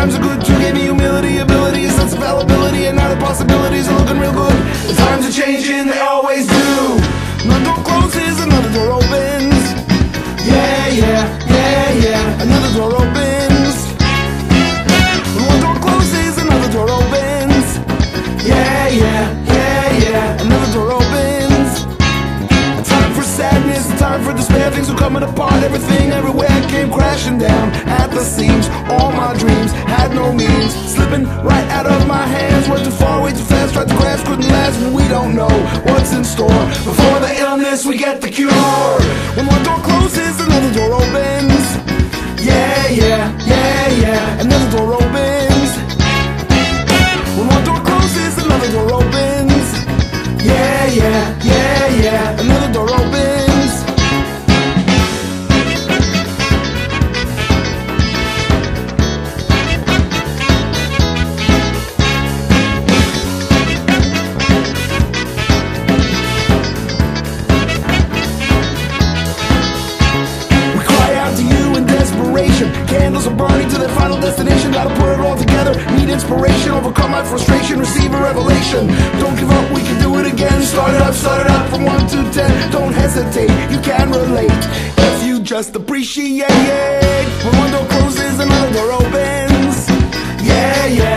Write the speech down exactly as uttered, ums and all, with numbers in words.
times are good too. Gave me humility, ability, a sense of fallibility, and now the possibilities are looking real good. The times are changing, they always do. One door closes, another door opens. Yeah, yeah, yeah, yeah. Another door opens. One door closes, another door opens. Yeah, yeah, yeah, yeah. Another door opens. A time for sadness, a time for despair. Things were coming apart, everything everywhere came crashing down at the seams. All my dreams had no means, slipping right out of my hands. Went too far, way too fast, tried to grasp, couldn't last. And we don't know what's in store. Before the illness, we get the cure. When one door closes, another door opens. Yeah, yeah, yeah, yeah. Another door opens. When one door closes, another door opens. Yeah, yeah, yeah, yeah. Another door opens. Candles are burning to their final destination. Gotta put it all together, need inspiration. Overcome my frustration, receive a revelation. Don't give up, we can do it again. Start it up, start it up from one to ten. Don't hesitate, you can relate if you just appreciate. When one door closes, another door opens. Yeah, yeah.